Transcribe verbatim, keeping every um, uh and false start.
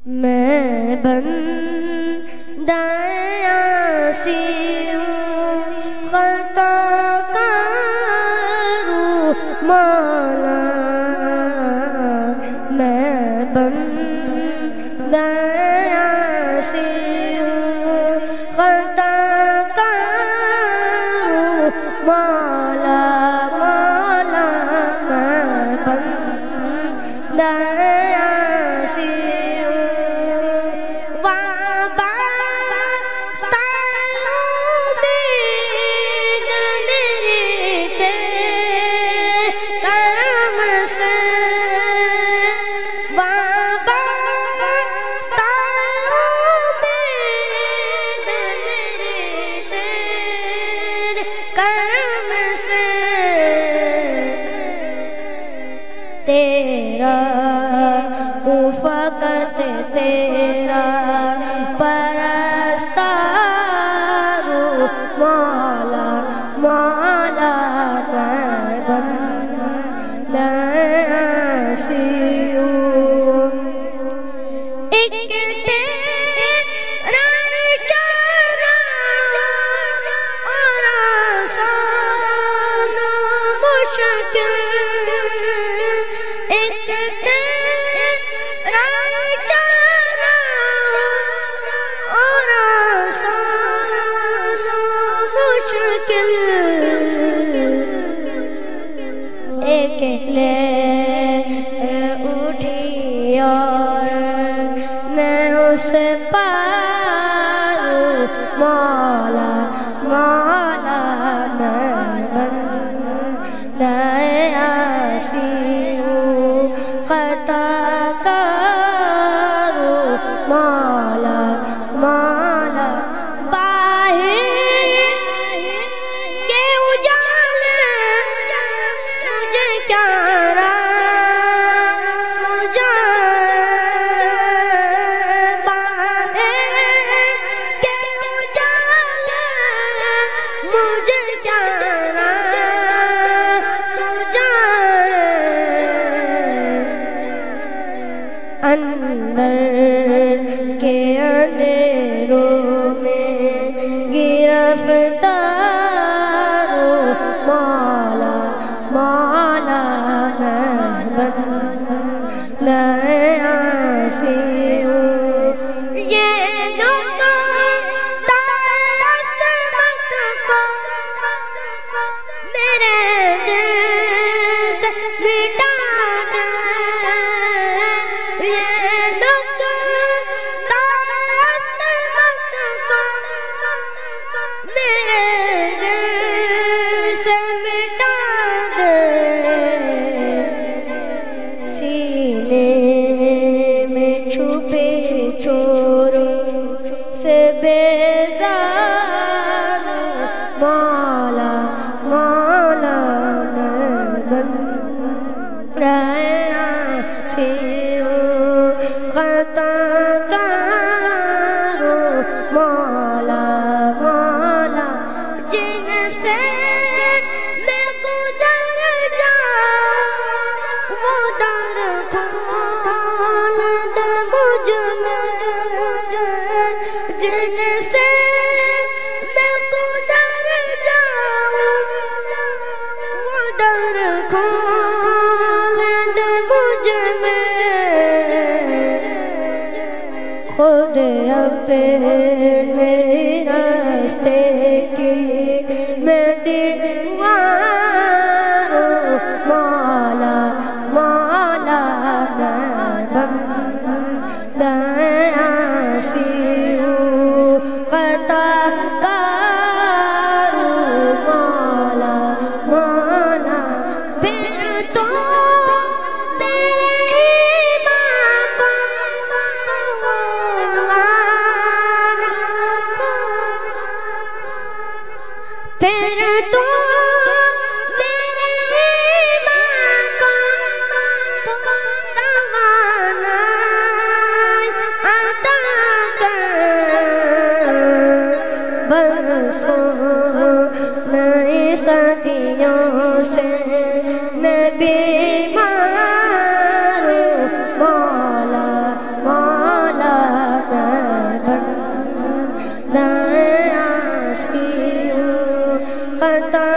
میں بندہ عاصی ہوں، خطا کاروں مولا، میں بندہ عاصی ہوں، خطا کاروں مولا مولا، میں بندہ عاصی تیرا فقط تیرا پرستار مولا مولا، میں بندہ عاصی ہوں، ایک تیرا اشارہ اور آسان مشکل، ایک تیرا اشارہ اور آسان مشکل، ایک لہر اٹھی اور میں اس پاروں مولا مولا، میں بندہ عاصی ہوں، خطا کاروں مولا مولا، باہر کے اجالے مجھے کیا راہ سجائے، باہر کے اجالے مجھے کیا راہ سجائے، اندر کے اندھیروں میں گرفتار مولا مولا، میں بندہ عاصی ہوں، یہ نقطہ عصمت کو میرے دل سے مٹا دے، یہ نقطہ عصمت کو میرے دل سے مٹا دے، سینے میں چھپے چوروں سے بیزار مولا مولا، میں بندہ عاصی ہوں، خطا کاروں مولا مولا، جن سے میں گزر جاؤں وہ در کھول دے مجھ میں، جن سے میں گزر جاؤں وہ در کھول دے مجھ میں، خود اپنے راستے کی میں دیوار مولا مولا، میں بندہ عاصی ہوں، خطا کاروں مولا مولا، پھر تو میرے ایمان کو پھر تو میرے ایمان کو توانائی عطا کر، برسوں نئی صدیوں سے میں بیمار ہوں مولا مولا، خطا